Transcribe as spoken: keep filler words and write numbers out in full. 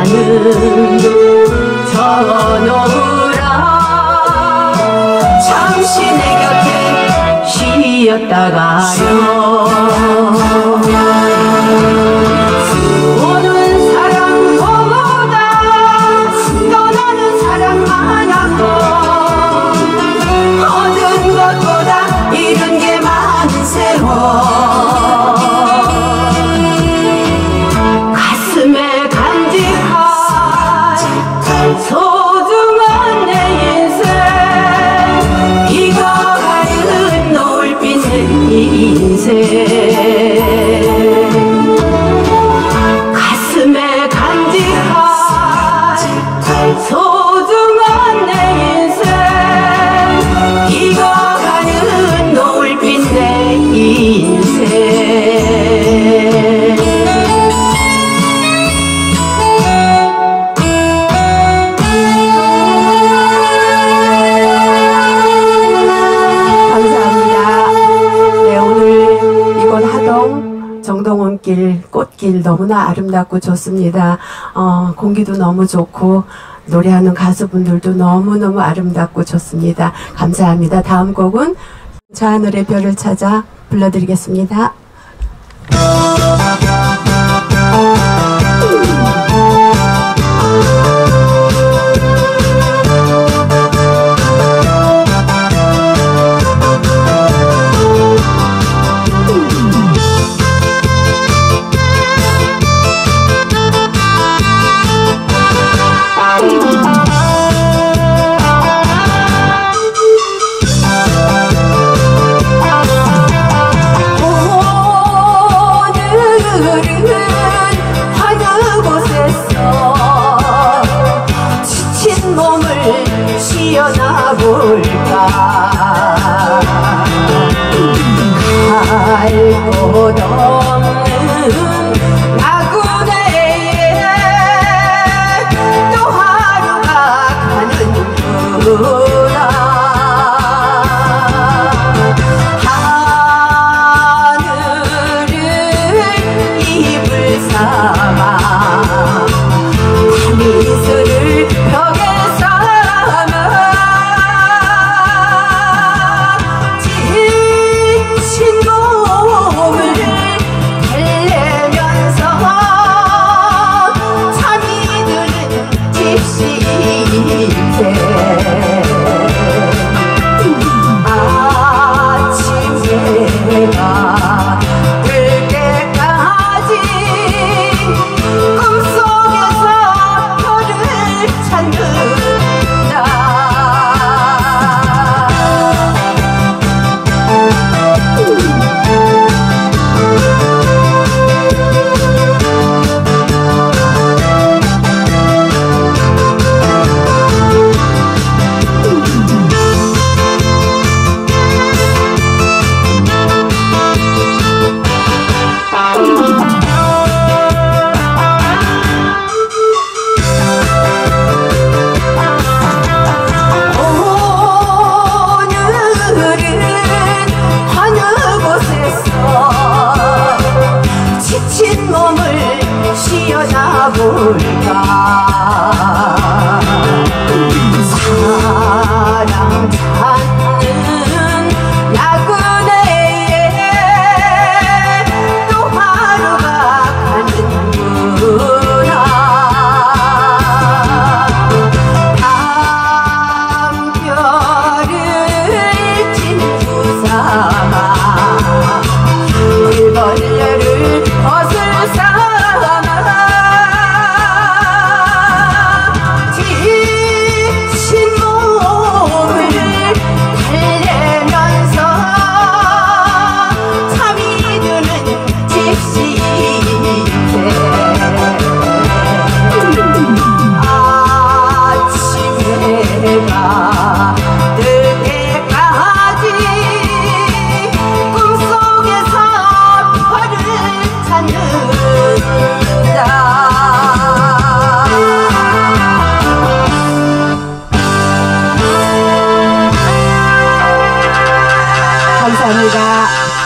나는 저놓으라 잠시 내 곁에 쉬었다가요 오는 사랑보다 떠나는 사랑 많았고 얻은 것보다 잃은 게 많은 세월 가슴에 간직할 소중한 내 인생 익어가는 노을빛 내 인생 가슴에 간직할 소중한 내 인생 익어가는 노을빛 내 인생 정동원길 꽃길 너무나 아름답고 좋습니다. 어, 공기도 너무 좋고 노래하는 가수분들도 너무너무 아름답고 좋습니다. 감사합니다. 다음 곡은 저 하늘의 별을 찾아 불러드리겠습니다. 쉬어나볼까 갈 곳 없는 나그네에 또 하루가 가는구나 하늘을 입을 삼아 밤이슬을 벽에 볼까 사랑 찾는 나그네에 또 하루가 가는구나 밤별을 친구 삼아 물벌레를 벗을 삼아 감사합니다.